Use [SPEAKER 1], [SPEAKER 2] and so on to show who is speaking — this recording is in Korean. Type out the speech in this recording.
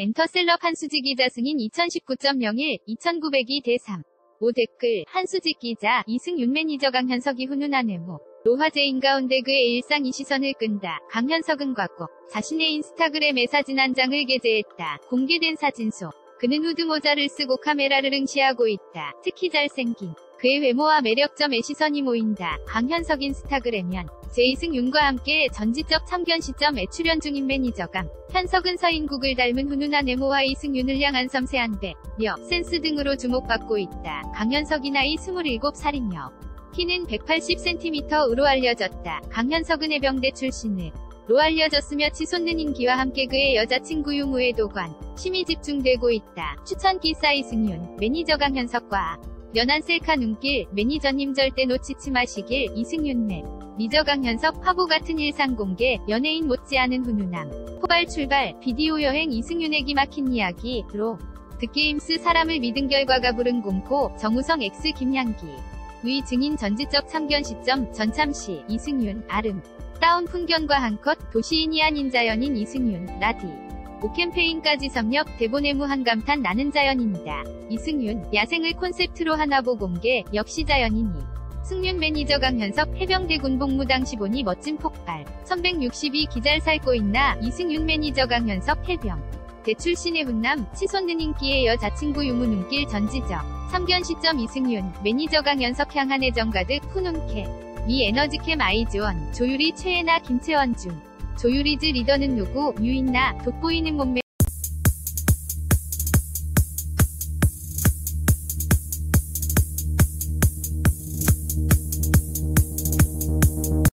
[SPEAKER 1] 엔터셀럽 한수지 기자 승인 2019.01, 2902 대3. 5 댓글, 한수지 기자, 이승윤 매니저 강현석이 훈훈한 외모. 로화제인 가운데 그의 일상이 시선을 끈다. 강현석은 과거, 자신의 인스타그램에 사진 한 장을 게재했다. 공개된 사진 속, 그는 후드 모자를 쓰고 카메라를 응시하고 있다. 특히 잘생긴 그의 외모와 매력점에 시선이 모인다. 강현석 인스타그램연 이승윤과 함께 전지적 참견 시점에 출연 중인 매니저강. 현석은 서인국을 닮은 훈훈한 외모와 이승윤을 향한 섬세한 배려, 센스 등으로 주목받고 있다. 강현석이 나이 27살이며 키는 180cm으로 알려졌다. 강현석은 해병대 출신으로 알려졌으며 치솟는 인기와 함께 그의 여자친구 유무에 도관, 심이 집중되고 있다. 추천 기사 이승윤, 매니저 강현석과 연한 셀카 눈길, 매니저님 절대 놓치지 마시길. 이승윤 매니저 강현석 화보 같은 일상 공개, 연예인 못지않은 훈훈함. 포발 출발, 비디오 여행 이승윤의 기막힌 이야기로 득게임스 사람을 믿은 결과가 부른 공포, 정우성 x 김양기. 위 증인 전지적 참견 시점, 전참시, 이승윤, 아름. 다운 풍경과 한컷, 도시인이 아닌 자연인 이승윤, 라디. 오 캠페인까지 섭렵, 대본의 무한 감탄 나는 자연인이다. 이승윤, 야생을 콘셉트로 하나보 공개, 역시 자연인이. 승윤 매니저 강현석, 해병대 군복무 당시 보니 멋진 폭발. 1162 기잘 살고 있나, 이승윤 매니저 강현석, 해병 대출신의 훈남, 치솟는 인기의 여자친구 유무 눈길 전지적 참견 시점 이승윤, 매니저 강현석 향한 애정 가득 훈훈캠. 미 에너지캠 아이즈원, 조유리 최애나 김채원 중. 조유리즈 리더는 누구, 유인나, 돋보이는 몸매.